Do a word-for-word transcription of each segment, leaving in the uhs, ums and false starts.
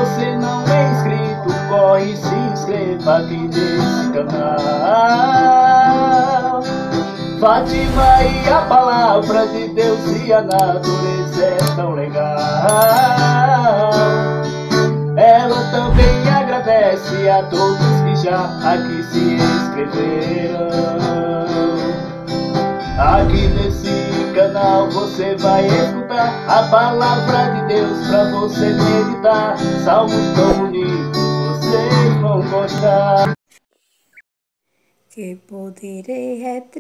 você não é inscrito, corre e se inscreva aqui nesse canal. Fátima e a palavra de Deus e a natureza é tão legal. Ela também agradece a todos que já aqui se inscreveram. Aqui nesse canal você vai escutar a palavra de Deus pra você meditar. Salmos tão bonitos, vocês vão gostar. Que poderei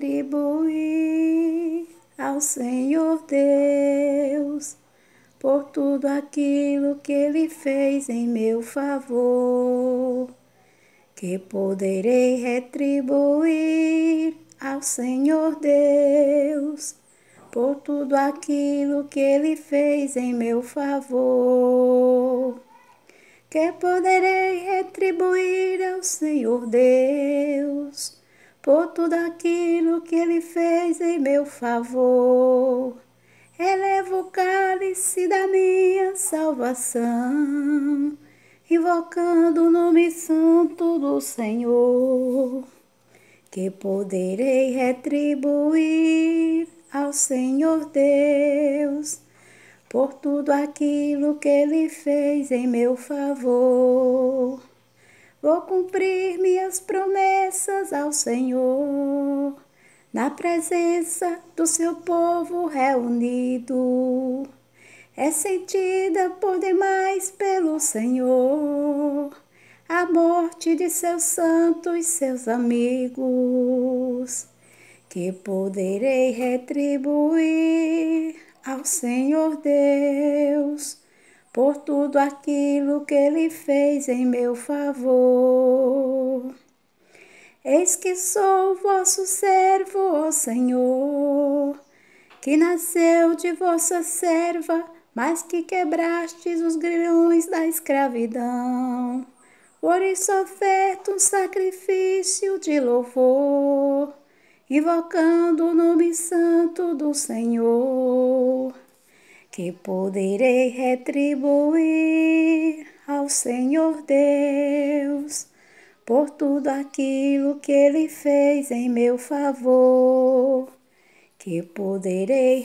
retribuir ao Senhor Deus por tudo aquilo que Ele fez em meu favor. Que poderei retribuir ao Senhor Deus por tudo aquilo que Ele fez em meu favor. Que poderei retribuir ao Senhor Deus por tudo aquilo que Ele fez em meu favor. Elevo o cálice da minha salvação, invocando o nome santo do Senhor. Que poderei retribuir ao Senhor Deus por tudo aquilo que Ele fez em meu favor. Vou cumprir minhas promessas ao Senhor, na presença do seu povo reunido. É sentida por demais pelo Senhor a morte de seus santos, seus amigos. Que poderei retribuir ao Senhor Deus por tudo aquilo que Ele fez em meu favor. Eis que sou vosso servo, ó Senhor, que nasceu de vossa serva, mas que quebrastes os grilhões da escravidão. Por isso oferto um sacrifício de louvor, invocando o nome santo do Senhor. Que poderei retribuir ao Senhor Deus por tudo aquilo que Ele fez em meu favor. Que poderei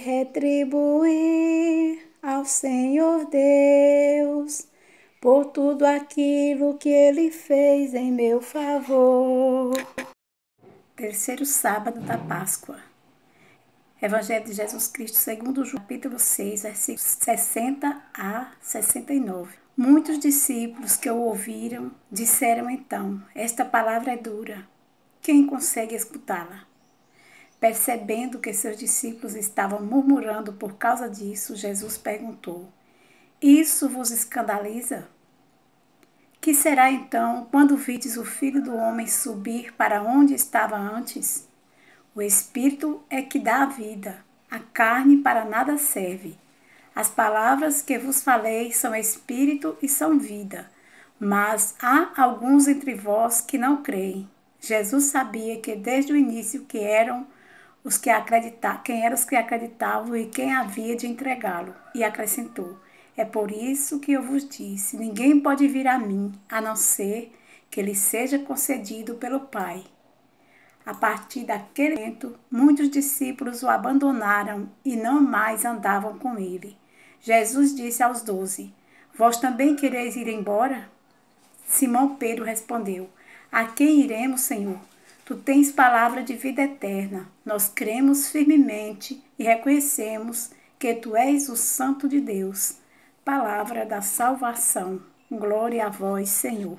retribuir ao Senhor Deus por tudo aquilo que Ele fez em meu favor. Terceiro sábado da Páscoa. Evangelho de Jesus Cristo segundo João, capítulo seis, versículos sessenta a sessenta e nove. Muitos discípulos que o ouviram disseram então: esta palavra é dura, quem consegue escutá-la? Percebendo que seus discípulos estavam murmurando por causa disso, Jesus perguntou: isso vos escandaliza? Que será então quando vides o Filho do Homem subir para onde estava antes? O Espírito é que dá a vida, a carne para nada serve. As palavras que vos falei são Espírito e são vida, mas há alguns entre vós que não creem. Jesus sabia que desde o início que eram os que acreditavam, quem eram os que acreditavam e quem havia de entregá-lo, e acrescentou: é por isso que eu vos disse, ninguém pode vir a mim, a não ser que lhe seja concedido pelo Pai. A partir daquele momento, muitos discípulos o abandonaram e não mais andavam com ele. Jesus disse aos doze: vós também quereis ir embora? Simão Pedro respondeu: a quem iremos, Senhor? Tu tens palavra de vida eterna. Nós cremos firmemente e reconhecemos que tu és o Santo de Deus. Palavra da salvação. Glória a vós, Senhor.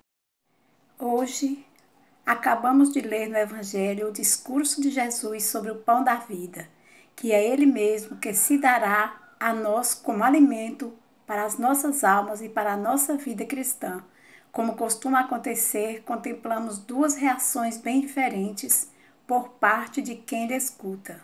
Hoje, acabamos de ler no Evangelho o discurso de Jesus sobre o pão da vida, que é Ele mesmo que se dará a nós como alimento para as nossas almas e para a nossa vida cristã. Como costuma acontecer, contemplamos duas reações bem diferentes por parte de quem lhe escuta.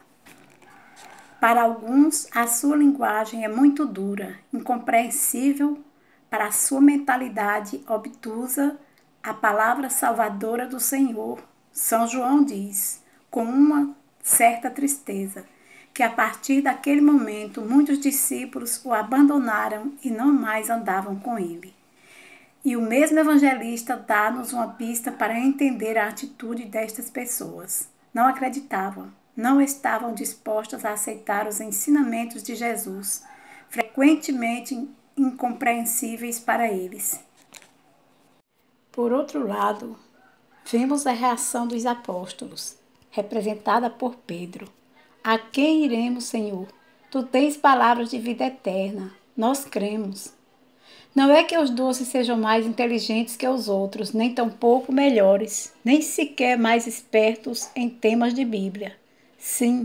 Para alguns, a sua linguagem é muito dura, incompreensível para a sua mentalidade obtusa. A palavra salvadora do Senhor, São João diz, com uma certa tristeza, que a partir daquele momento muitos discípulos o abandonaram e não mais andavam com ele. E o mesmo evangelista dá-nos uma pista para entender a atitude destas pessoas. Não acreditavam, não estavam dispostas a aceitar os ensinamentos de Jesus, frequentemente incompreensíveis para eles. Por outro lado, vemos a reação dos apóstolos, representada por Pedro. A quem iremos, Senhor? Tu tens palavras de vida eterna, nós cremos. Não é que os doces sejam mais inteligentes que os outros, nem tampouco melhores, nem sequer mais espertos em temas de Bíblia. Sim,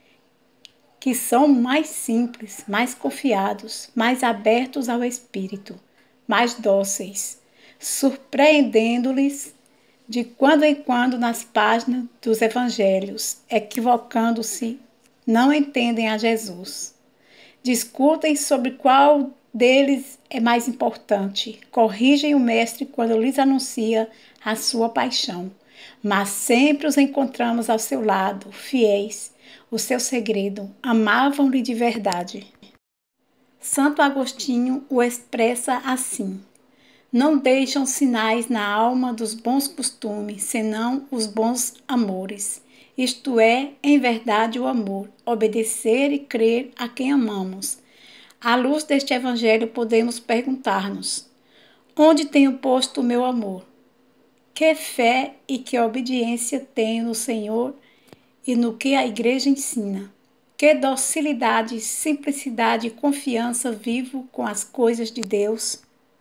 que são mais simples, mais confiados, mais abertos ao Espírito, mais dóceis, surpreendendo-lhes de quando em quando nas páginas dos Evangelhos, equivocando-se, não entendem a Jesus. Discutem sobre qual deles é mais importante, corrigem o Mestre quando lhes anuncia a sua paixão, mas sempre os encontramos ao seu lado, fiéis. O seu segredo, amavam-lhe de verdade. Santo Agostinho o expressa assim: não deixam sinais na alma dos bons costumes, senão os bons amores. Isto é, em verdade, o amor, obedecer e crer a quem amamos. À luz deste evangelho podemos perguntar-nos: onde tenho posto o meu amor? Que fé e que obediência tenho no Senhor e no que a igreja ensina? Que docilidade, simplicidade e confiança vivo com as coisas de Deus?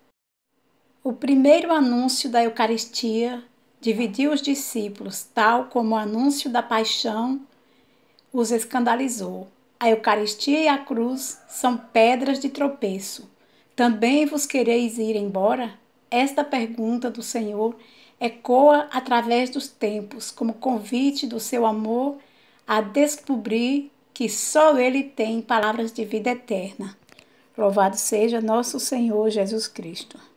O primeiro anúncio da Eucaristia dividiu os discípulos, tal como o anúncio da paixão os escandalizou. A Eucaristia e a cruz são pedras de tropeço. Também vos quereis ir embora? Esta pergunta do Senhor ecoa através dos tempos, como convite do seu amor a descobrir que só Ele tem palavras de vida eterna. Louvado seja nosso Senhor Jesus Cristo.